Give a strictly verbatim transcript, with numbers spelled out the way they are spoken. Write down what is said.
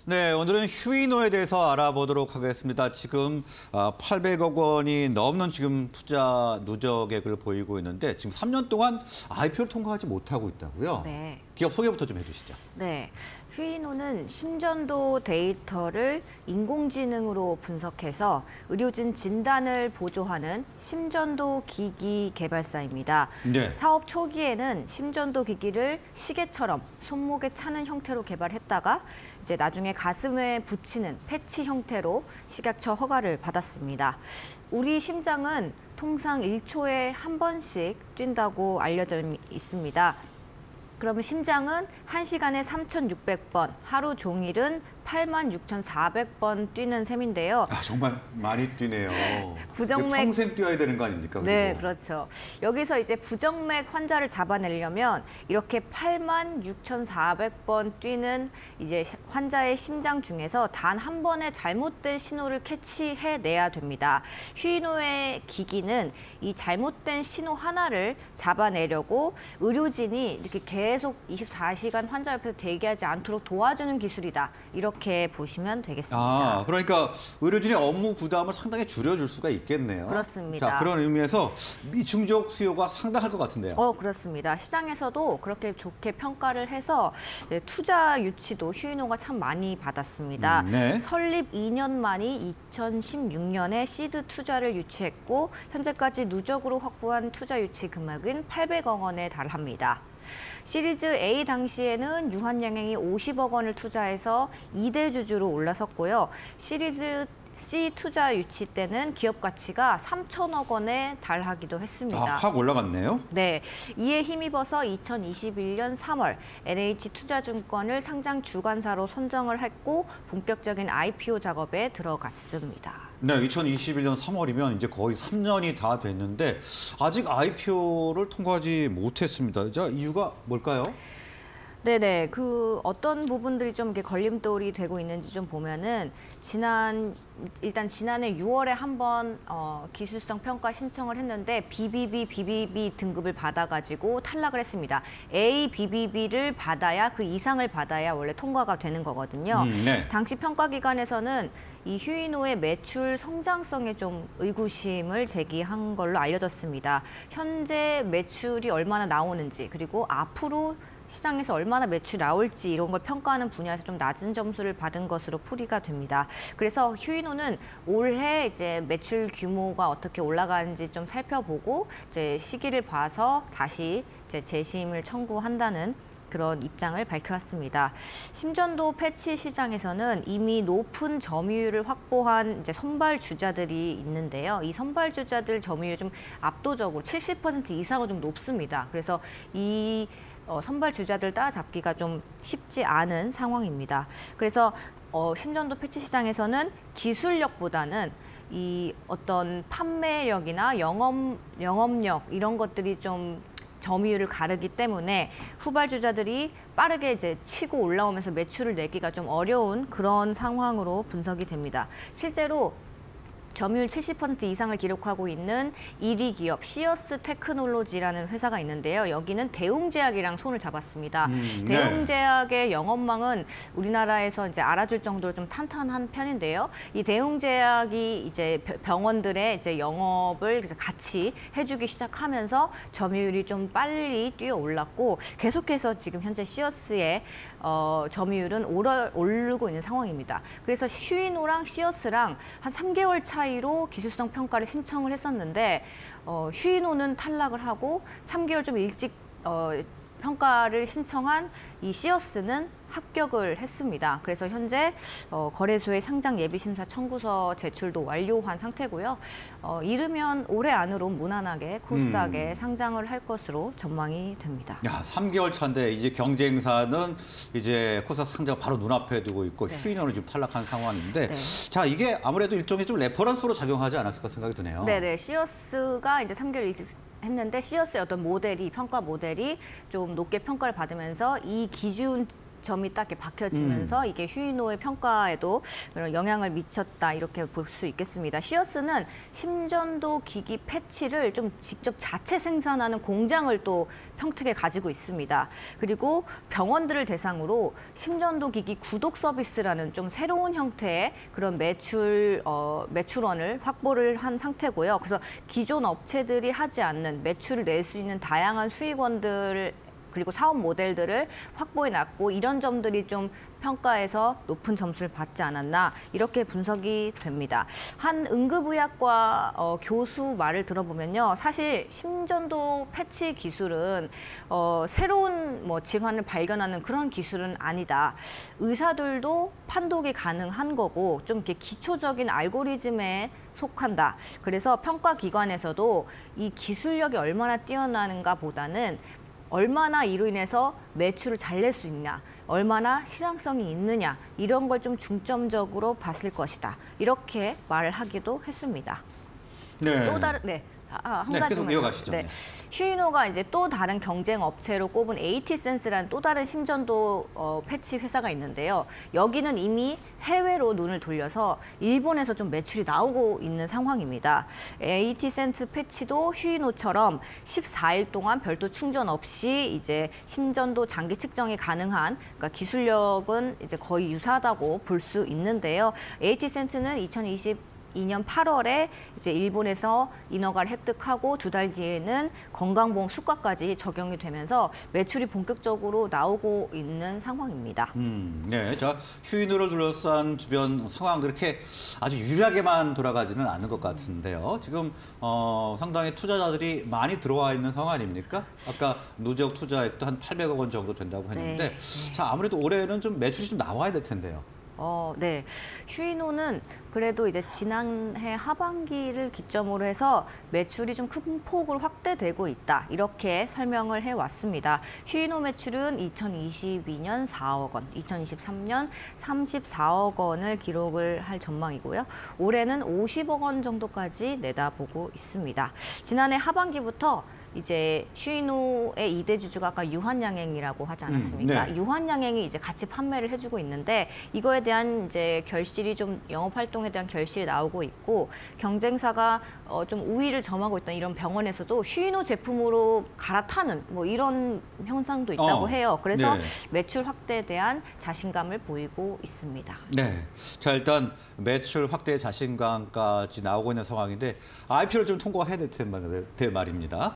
네, 오늘은 휴인호에 대해서 알아보도록 하겠습니다. 지금 팔백억 원이 넘는 지금 투자 누적액을 보이고 있는데 지금 삼 년 동안 아이피오를 통과하지 못하고 있다고요? 네. 기업 소개부터 좀 해주시죠. 네, 휴인호는 심전도 데이터를 인공지능으로 분석해서 의료진 진단을 보조하는 심전도 기기 개발사입니다. 네. 사업 초기에는 심전도 기기를 시계처럼 손목에 차는 형태로 개발했다가 이제 나중에 가슴에 붙이는 패치 형태로 식약처 허가를 받았습니다. 우리 심장은 통상 일 초에 한 번씩 뛴다고 알려져 있습니다. 그러면 심장은 한 시간에 삼천육백 번, 하루 종일은 팔만 육천사백 번 뛰는 셈인데요. 아, 정말 많이 뛰네요. 부정맥 평생 뛰어야 되는 거 아닙니까? 그리고. 네, 그렇죠. 여기서 이제 부정맥 환자를 잡아내려면 이렇게 팔만 육천사백 번 뛰는 이제 환자의 심장 중에서 단 한 번의 잘못된 신호를 캐치해내야 됩니다. 휴인호의 기기는 이 잘못된 신호 하나를 잡아내려고 의료진이 이렇게 계속 이십사 시간 환자 옆에서 대기하지 않도록 도와주는 기술이다. 이렇게 보시면 되겠습니다. 아, 그러니까 의료진의 업무 부담을 상당히 줄여줄 수가 있겠네요. 그렇습니다. 자, 그런 의미에서 미중적 수요가 상당할 것 같은데요. 어, 그렇습니다. 시장에서도 그렇게 좋게 평가를 해서 네, 투자 유치도 휴인호가 참 많이 받았습니다. 음, 네. 설립 이 년 만이 이천십육 년에 시드 투자를 유치했고 현재까지 누적으로 확보한 투자 유치 금액은 팔백억 원에 달합니다. 시리즈 A 당시에는 유한양행이 오십억 원을 투자해서 이 대 주주로 올라섰고요. 시리즈 C 투자 유치 때는 기업 가치가 삼천억 원에 달하기도 했습니다. 아, 확 올라갔네요. 네, 이에 힘입어서 이천이십일 년 삼월 엔에이치투자증권을 상장 주관사로 선정을 했고 본격적인 아이피오 작업에 들어갔습니다. 네, 이천이십일 년 삼월이면 이제 거의 삼 년이 다 됐는데 아직 아이피오를 통과하지 못했습니다. 자, 이유가 뭘까요? 네네, 그 어떤 부분들이 좀 이렇게 걸림돌이 되고 있는지 좀 보면은 지난 일단 지난해 유월에 한번 어, 기술성 평가 신청을 했는데 비비비, 비비비 등급을 받아가지고 탈락을 했습니다. A, 비비비를 받아야 그 이상을 받아야 원래 통과가 되는 거거든요. 음, 네. 당시 평가 기관에서는 이 휴인호의 매출 성장성에 좀 의구심을 제기한 걸로 알려졌습니다. 현재 매출이 얼마나 나오는지 그리고 앞으로 시장에서 얼마나 매출이 나올지 이런 걸 평가하는 분야에서 좀 낮은 점수를 받은 것으로 풀이가 됩니다. 그래서 휴인호는 올해 이제 매출 규모가 어떻게 올라가는지 좀 살펴보고 이제 시기를 봐서 다시 이제 재심을 청구한다는 그런 입장을 밝혀왔습니다. 심전도 패치 시장에서는 이미 높은 점유율을 확보한 이제 선발 주자들이 있는데요. 이 선발 주자들 점유율이 좀 압도적으로 칠십 퍼센트 이상으로 좀 높습니다. 그래서 이 어, 선발 주자들 따라잡기가 좀 쉽지 않은 상황입니다. 그래서 어, 심전도 패치 시장에서는 기술력보다는 이 어떤 판매력이나 영업, 영업력 이런 것들이 좀 점유율을 가르기 때문에 후발 주자들이 빠르게 이제 치고 올라오면서 매출을 내기가 좀 어려운 그런 상황으로 분석이 됩니다. 실제로 점유율 칠십 퍼센트 이상을 기록하고 있는 일 위 기업 시어스 테크놀로지라는 회사가 있는데요. 여기는 대웅제약이랑 손을 잡았습니다. 음, 네. 대웅제약의 영업망은 우리나라에서 이제 알아줄 정도로 좀 탄탄한 편인데요. 이 대웅제약이 이제 병원들의 이제 영업을 같이 해주기 시작하면서 점유율이 좀 빨리 뛰어 올랐고 계속해서 지금 현재 시어스의 어, 점유율은 오르, 오르고 있는 상황입니다. 그래서 휴인호랑 시어스랑 한 삼 개월 차이로 기술성 평가를 신청을 했었는데 어, 휴인호는 탈락을 하고 삼 개월 좀 일찍 어, 평가를 신청한 이 시어스는 합격을 했습니다. 그래서 현재 어, 거래소에 상장 예비심사 청구서 제출도 완료한 상태고요. 어, 이르면 올해 안으로 무난하게 코스닥에 음. 상장을 할 것으로 전망이 됩니다. 야, 삼 개월 차인데 이제 경쟁사는 이제 코스닥 상장 바로 눈앞에 두고 있고 네. 휴인호는 지금 탈락한 상황인데 네. 자, 이게 아무래도 일종의 좀 레퍼런스로 작용하지 않았을까 생각이 드네요. 네네, 시어스가 이제 삼 개월 일찍 했는데 시어스의 어떤 모델이 평가 모델이 좀 높게 평가를 받으면서 이 기준 점이 딱 이렇게 박혀지면서 음. 이게 휴이노의 평가에도 그런 영향을 미쳤다 이렇게 볼 수 있겠습니다. 시어스는 심전도 기기 패치를 좀 직접 자체 생산하는 공장을 또 평택에 가지고 있습니다. 그리고 병원들을 대상으로 심전도 기기 구독 서비스라는 좀 새로운 형태의 그런 매출 어, 매출원을 확보를 한 상태고요. 그래서 기존 업체들이 하지 않는 매출을 낼 수 있는 다양한 수익원들을 그리고 사업 모델들을 확보해 놨고 이런 점들이 좀 평가에서 높은 점수를 받지 않았나 이렇게 분석이 됩니다. 한 응급의학과 어, 교수 말을 들어보면요, 사실 심전도 패치 기술은 어, 새로운 뭐 질환을 발견하는 그런 기술은 아니다. 의사들도 판독이 가능한 거고 좀 이렇게 기초적인 알고리즘에 속한다. 그래서 평가 기관에서도 이 기술력이 얼마나 뛰어나는가 보다는 얼마나 이로 인해서 매출을 잘 낼 수 있냐, 얼마나 실효성이 있느냐 이런 걸 좀 중점적으로 봤을 것이다. 이렇게 말을 하기도 했습니다. 네. 또 다른 네. 아, 한 네, 가지만 계속 이어가시죠. 네. 네. 휴이노가 이제 또 다른 경쟁 업체로 꼽은 에이티센스라는 또 다른 심전도 어, 패치 회사가 있는데요. 여기는 이미 해외로 눈을 돌려서 일본에서 좀 매출이 나오고 있는 상황입니다. 에이티센스 패치도 휴이노처럼 십사 일 동안 별도 충전 없이 이제 심전도 장기 측정이 가능한, 그러니까 기술력은 이제 거의 유사하다고 볼 수 있는데요. 에이티센스는 이천이십이 년 팔월에 이제 일본에서 인허가를 획득하고 두 달 뒤에는 건강보험 수가까지 적용이 되면서 매출이 본격적으로 나오고 있는 상황입니다. 음, 네. 자, 휴인으로 둘러싼 주변 상황도 이렇게 아주 유리하게만 돌아가지는 않은 것 같은데요. 지금 어, 상당히 투자자들이 많이 들어와 있는 상황 아닙니까? 아까 누적 투자액도 한 팔백억 원 정도 된다고 했는데, 네. 자, 아무래도 올해는 좀 매출이 좀 나와야 될 텐데요. 어, 네. 휴이노는 그래도 이제 지난해 하반기를 기점으로 해서 매출이 좀 큰 폭으로 확대되고 있다. 이렇게 설명을 해왔습니다. 휴이노 매출은 이천이십이 년 사억 원, 이천이십삼 년 삼십사억 원을 기록을 할 전망이고요. 올해는 오십억 원 정도까지 내다보고 있습니다. 지난해 하반기부터 이제 휴이노의 이 대 주주가 아까 유한양행이라고 하지 않았습니까? 음, 네. 유한양행이 이제 같이 판매를 해주고 있는데 이거에 대한 이제 결실이 좀 영업 활동에 대한 결실이 나오고 있고 경쟁사가 어, 좀 우위를 점하고 있던 이런 병원에서도 휴이노 제품으로 갈아타는 뭐 이런 현상도 있다고 어, 해요. 그래서 네. 매출 확대에 대한 자신감을 보이고 있습니다. 네. 자, 일단 매출 확대 자신감까지 나오고 있는 상황인데 아이피오를 좀 통과해야 될 텐데 말입니다.